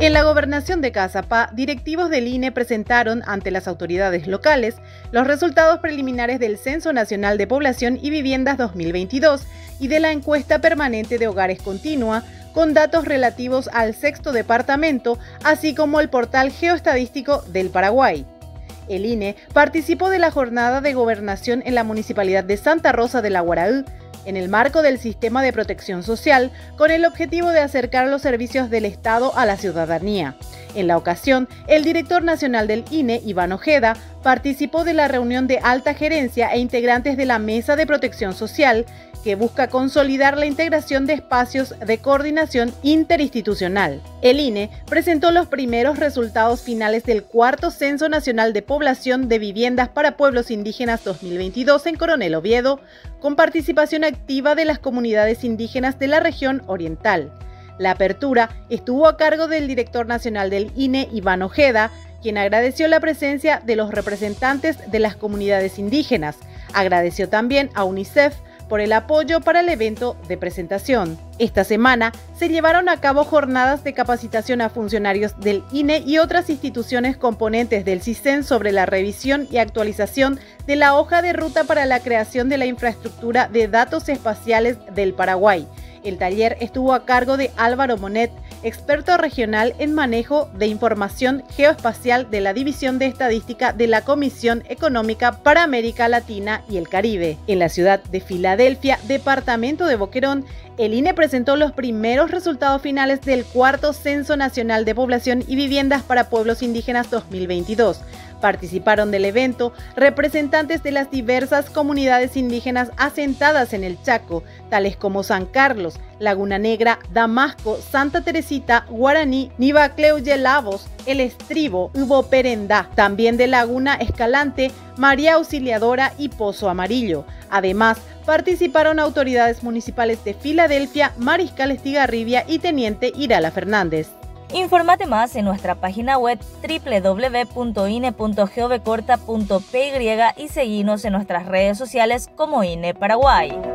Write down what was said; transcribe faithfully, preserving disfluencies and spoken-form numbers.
En la gobernación de Caazapá, directivos del I N E presentaron ante las autoridades locales los resultados preliminares del Censo Nacional de Población y Viviendas dos mil veintidós y de la encuesta permanente de hogares continua, con datos relativos al sexto departamento, así como el portal geoestadístico del Paraguay. El I N E participó de la jornada de gobernación en la municipalidad de Santa Rosa de la Guaraú, en el marco del sistema de protección social, con el objetivo de acercar los servicios del Estado a la ciudadanía. En la ocasión, el director nacional del I N E, Iván Ojeda, participó de la reunión de alta gerencia e integrantes de la Mesa de Protección Social, que busca consolidar la integración de espacios de coordinación interinstitucional. El I N E presentó los primeros resultados finales del cuarto Censo Nacional de Población de Viviendas para Pueblos Indígenas dos mil veintidós en Coronel Oviedo, con participación activa de las comunidades indígenas de la región oriental. La apertura estuvo a cargo del director nacional del I N E, Iván Ojeda, quien agradeció la presencia de los representantes de las comunidades indígenas. Agradeció también a UNICEF por el apoyo para el evento de presentación. Esta semana se llevaron a cabo jornadas de capacitación a funcionarios del I N E y otras instituciones componentes del CISEN sobre la revisión y actualización de la hoja de ruta para la creación de la infraestructura de datos espaciales del Paraguay. El taller estuvo a cargo de Álvaro Monet, experto regional en manejo de información geoespacial de la División de Estadística de la Comisión Económica para América Latina y el Caribe. En la ciudad de Filadelfia, departamento de Boquerón, el I N E presentó los primeros resultados finales del cuarto Censo Nacional de Población y Viviendas para Pueblos Indígenas dos mil veintidós. Participaron del evento representantes de las diversas comunidades indígenas asentadas en el Chaco, tales como San Carlos, Laguna Negra, Damasco, Santa Teresita, Guaraní, Nivacleu-Yelavos, El Estribo, Hubo Perendá, también de Laguna Escalante, María Auxiliadora y Pozo Amarillo. Además, participaron autoridades municipales de Filadelfia, Mariscal Estigarribia y Teniente Irala Fernández. Infórmate más en nuestra página web doble u doble u doble u punto i n e punto gov corta punto p y y seguinos en nuestras redes sociales como I N E Paraguay.